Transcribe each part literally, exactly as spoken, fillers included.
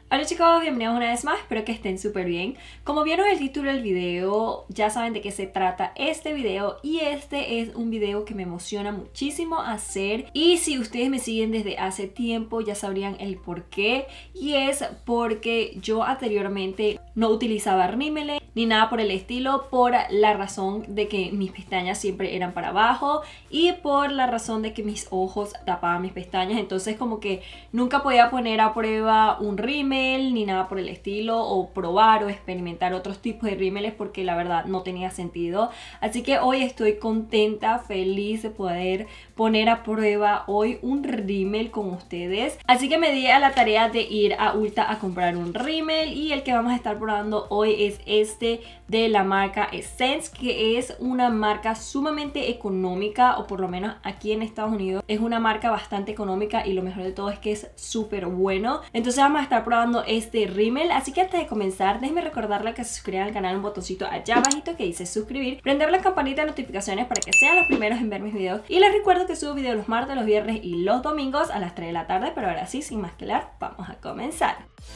Hola chicos, bienvenidos una vez más, espero que estén súper bien. Como vieron el título del video, ya saben de qué se trata este video y este es un video que me emociona muchísimo hacer y si ustedes me siguen desde hace tiempo ya sabrían el por qué, y es porque yo anteriormente no utilizaba rímeles ni nada por el estilo por la razón de que mis pestañas siempre eran para abajo y por la razón de que mis ojos tapaban mis pestañas, entonces como que nunca podía poner a prueba un rímel ni nada por el estilo o probar o experimentar otros tipos de rímeles porque la verdad no tenía sentido. Así que hoy estoy contenta, feliz de poder poner a prueba hoy un rímel con ustedes. Así que me di a la tarea de ir a Ulta a comprar un rímel y el que vamos a estar probando hoy es este de la marca Essence, que es una marca sumamente económica, o por lo menos aquí en Estados Unidos es una marca bastante económica y lo mejor de todo es que es súper bueno. Entonces vamos a estar probando este rímel, así que antes de comenzar déjenme recordarle que se suscriban al canal, un botoncito allá abajito que dice suscribir, prender la campanita de notificaciones para que sean los primeros en ver mis videos, y les recuerdo que subo videos los martes, los viernes y los domingos a las tres de la tarde. Pero ahora sí, sin más que hablar, vamos a comenzar.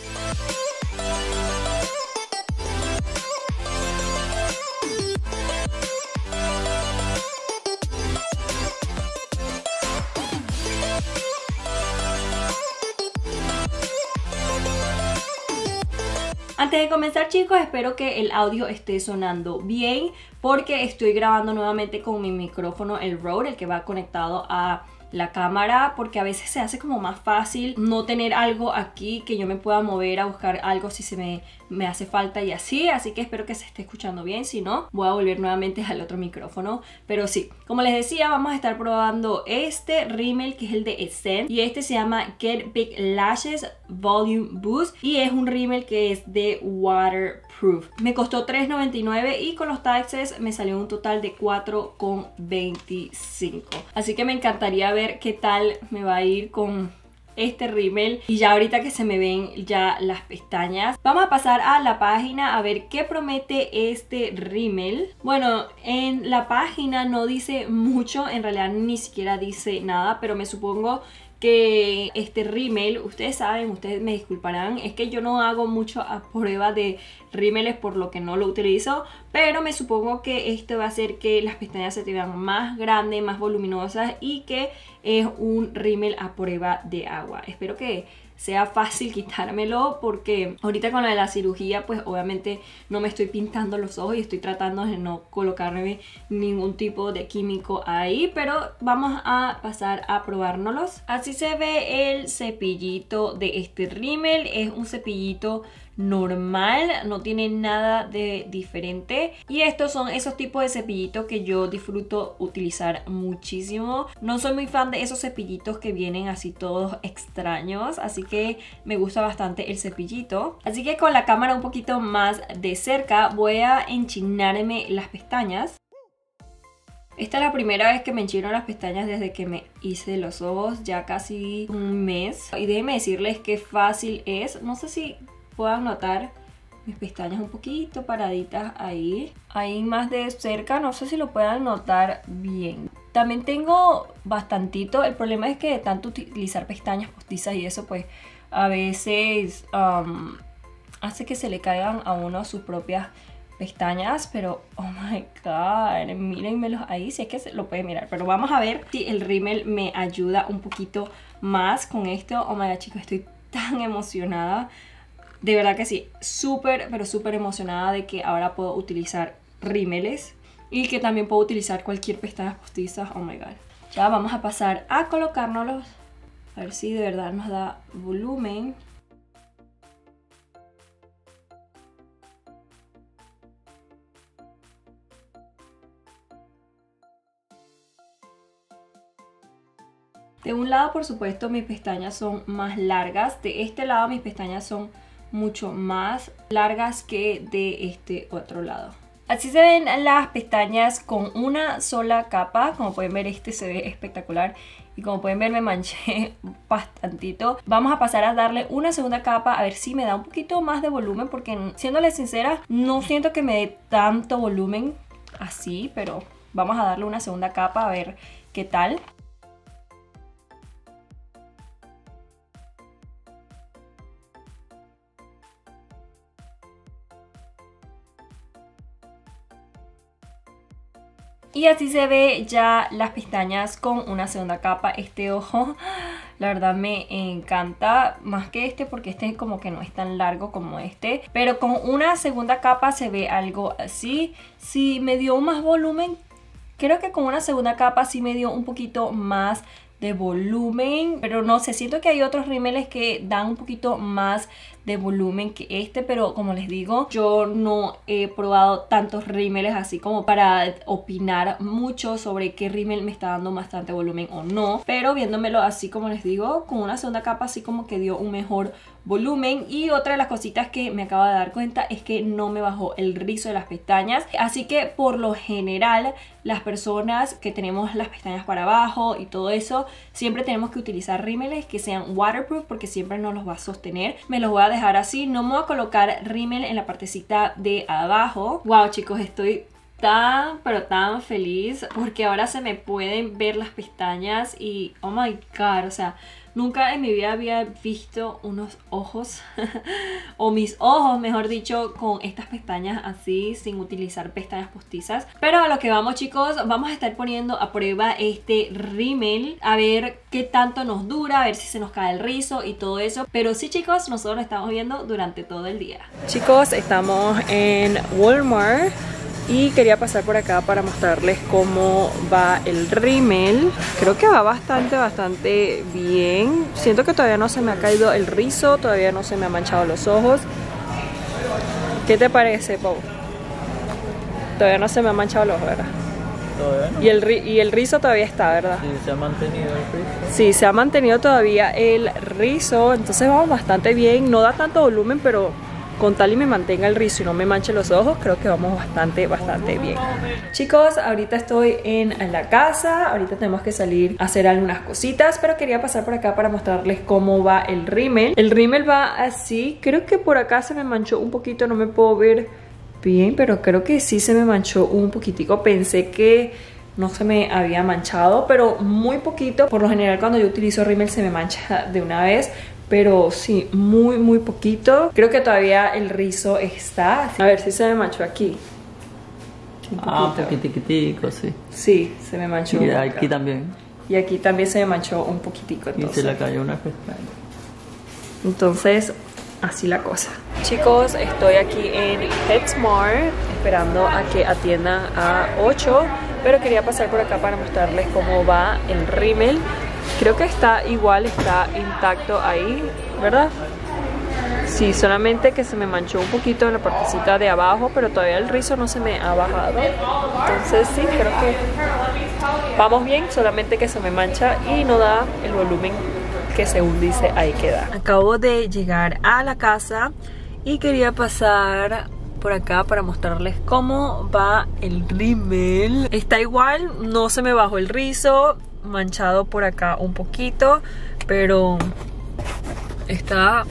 Antes de comenzar chicos, espero que el audio esté sonando bien porque estoy grabando nuevamente con mi micrófono, el Rode, el que va conectado a la cámara, porque a veces se hace como más fácil no tener algo aquí que yo me pueda mover a buscar algo si se me, me hace falta y así. Así que espero que se esté escuchando bien, si no voy a volver nuevamente al otro micrófono. Pero sí, como les decía, vamos a estar probando este rímel que es el de Essence y este se llama Get Big Lashes Volume Boost y es un rímel que es de waterproof. Me costó tres noventa y nueve y con los taxes me salió un total de cuatro veinticinco. Así que me encantaría ver qué tal me va a ir con este rímel. Y ya ahorita que se me ven ya las pestañas, vamos a pasar a la página a ver qué promete este rímel. Bueno, en la página no dice mucho, en realidad ni siquiera dice nada, pero me supongo que este rímel, ustedes saben, ustedes me disculparán, es que yo no hago mucho a prueba de rímeles por lo que no lo utilizo, pero me supongo que esto va a hacer que las pestañas se te vean más grandes, más voluminosas y que es un rímel a prueba de agua. Espero que sea fácil quitármelo porque ahorita con lo de la cirugía pues obviamente no me estoy pintando los ojos y estoy tratando de no colocarme ningún tipo de químico ahí, pero vamos a pasar a probárnoslos. Así se ve el cepillito de este rímel, es un cepillito normal, no tiene nada de diferente y estos son esos tipos de cepillitos que yo disfruto utilizar muchísimo. No soy muy fan de esos cepillitos que vienen así todos extraños, así que me gusta bastante el cepillito. Así que con la cámara un poquito más de cerca voy a enchinarme las pestañas. Esta es la primera vez que me enchino las pestañas desde que me hice los ojos, ya casi un mes, y déjenme decirles qué fácil es. No sé si puedan notar mis pestañas un poquito paraditas ahí, ahí más de cerca, no sé si lo puedan notar bien. También tengo bastantito, el problema es que de tanto utilizar pestañas postizas y eso pues a veces um, hace que se le caigan a uno sus propias pestañas, pero oh my god, mírenmelos ahí, si es que se lo pueden mirar, pero vamos a ver si el rímel me ayuda un poquito más con esto. Oh my god chicos, estoy tan emocionada. De verdad que sí, súper, pero súper emocionada de que ahora puedo utilizar rímeles y que también puedo utilizar cualquier pestaña postiza. Oh my god. Ya vamos a pasar a colocárnoslos. A ver si de verdad nos da volumen. De un lado, por supuesto, mis pestañas son más largas. De este lado, mis pestañas son mucho más largas que de este otro lado. Así se ven las pestañas con una sola capa. Como pueden ver, este se ve espectacular. Y como pueden ver, me manché bastantito. Vamos a pasar a darle una segunda capa a ver si me da un poquito más de volumen, porque siéndoles sincera, no siento que me dé tanto volumen así, pero vamos a darle una segunda capa a ver qué tal. Y así se ve ya las pestañas con una segunda capa. Este ojo, la verdad me encanta más que este porque este como que no es tan largo como este. Pero con una segunda capa se ve algo así. Sí me dio más volumen. Creo que con una segunda capa sí me dio un poquito más de volumen, pero no sé, siento que hay otros rímeles que dan un poquito más de volumen que este, pero como les digo, yo no he probado tantos rímeles así como para opinar mucho sobre qué rímel me está dando bastante volumen o no, pero viéndomelo así como les digo, con una segunda capa así como que dio un mejor volumen. Y otra de las cositas que me acabo de dar cuenta es que no me bajó el rizo de las pestañas, así que por lo general las personas que tenemos las pestañas para abajo y todo eso, siempre tenemos que utilizar rímeles que sean waterproof porque siempre nos los va a sostener. Me los voy a dejar así, no me voy a colocar rímel en la partecita de abajo. Wow chicos, estoy tan pero tan feliz porque ahora se me pueden ver las pestañas y oh my god, o sea, nunca en mi vida había visto unos ojos o mis ojos mejor dicho con estas pestañas así sin utilizar pestañas postizas. Pero a lo que vamos chicos, vamos a estar poniendo a prueba este rímel a ver qué tanto nos dura, a ver si se nos cae el rizo y todo eso. Pero sí chicos, nosotros lo estamos viendo durante todo el día. Chicos, estamos en Walmart y quería pasar por acá para mostrarles cómo va el rímel. Creo que va bastante, bastante bien. Siento que todavía no se me ha caído el rizo, todavía no se me han manchado los ojos. ¿Qué te parece, Pau? Todavía no se me ha manchado los ojos, ¿verdad? Todavía no. Y el, y el rizo todavía está, ¿verdad? Sí, se ha mantenido el rizo. Sí, se ha mantenido todavía el rizo, entonces vamos bastante bien. No da tanto volumen, pero con tal y me mantenga el rizo y no me manche los ojos, creo que vamos bastante, bastante bien. Chicos, ahorita estoy en la casa, ahorita tenemos que salir a hacer algunas cositas, pero quería pasar por acá para mostrarles cómo va el rímel. El rímel va así, creo que por acá se me manchó un poquito, no me puedo ver bien, pero creo que sí se me manchó un poquitico. Pensé que no se me había manchado, pero muy poquito. Por lo general cuando yo utilizo rímel se me mancha de una vez, pero sí, muy muy poquito. Creo que todavía el rizo está. A ver si se me manchó aquí. Un ah, un poquitico, sí. Sí, se me manchó. Y aquí también. Y aquí también se me manchó un poquitico. Entonces. Y se le cayó una pestaña. Entonces, así la cosa. Chicos, estoy aquí en PetSmart esperando a que atiendan a ocho, pero quería pasar por acá para mostrarles cómo va el rímel. Creo que está igual, está intacto ahí, ¿verdad? Sí, solamente que se me manchó un poquito en la partecita de abajo, pero todavía el rizo no se me ha bajado. Entonces sí, creo que vamos bien, solamente que se me mancha y no da el volumen que según dice ahí queda. Acabo de llegar a la casa y quería pasar por acá para mostrarles cómo va el rímel. Está igual, no se me bajó el rizo, manchado por acá un poquito, pero está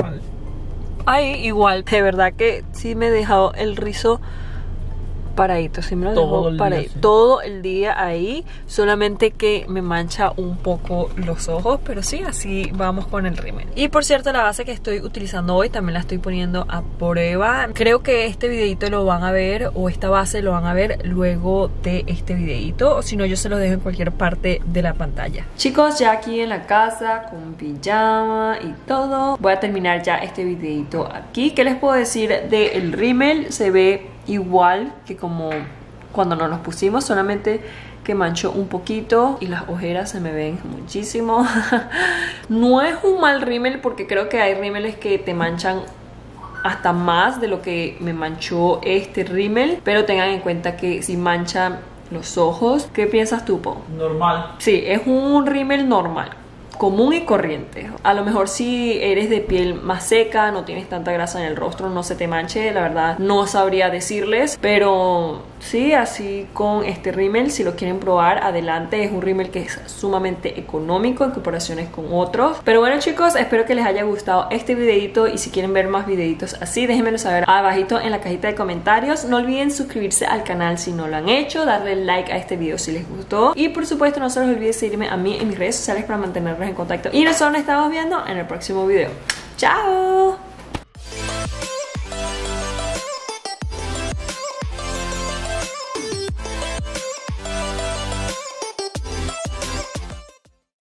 ahí igual. De verdad que sí me he dejado el rizo paradito, sí me lo dejo paradito sí. Todo el día ahí, solamente que me mancha un poco los ojos, pero sí, así vamos con el rímel. Y por cierto, la base que estoy utilizando hoy también la estoy poniendo a prueba. Creo que este videito lo van a ver, o esta base lo van a ver luego de este videito, o si no yo se los dejo en cualquier parte de la pantalla. Chicos, ya aquí en la casa con pijama y todo, voy a terminar ya este videito aquí. ¿Qué les puedo decir del rímel? Se ve igual que como cuando nos los pusimos, solamente que manchó un poquito y las ojeras se me ven muchísimo. No es un mal rímel porque creo que hay rímeles que te manchan hasta más de lo que me manchó este rímel, pero tengan en cuenta que si manchan los ojos. ¿Qué piensas tú, Po? Normal. Sí, es un rímel normal, común y corriente. A lo mejor si eres de piel más seca, no tienes tanta grasa en el rostro, no se te manche, la verdad no sabría decirles, pero sí, así con este rímel, si lo quieren probar, adelante. Es un rímel que es sumamente económico en comparaciones con otros. Pero bueno chicos, espero que les haya gustado este videito, y si quieren ver más videitos así, déjenmelo saber abajito en la cajita de comentarios. No olviden suscribirse al canal si no lo han hecho, darle like a este video si les gustó, y por supuesto no se les olvide seguirme a mí en mis redes sociales para mantenerlos en contacto. Y nosotros nos estamos viendo en el próximo video. ¡Chao!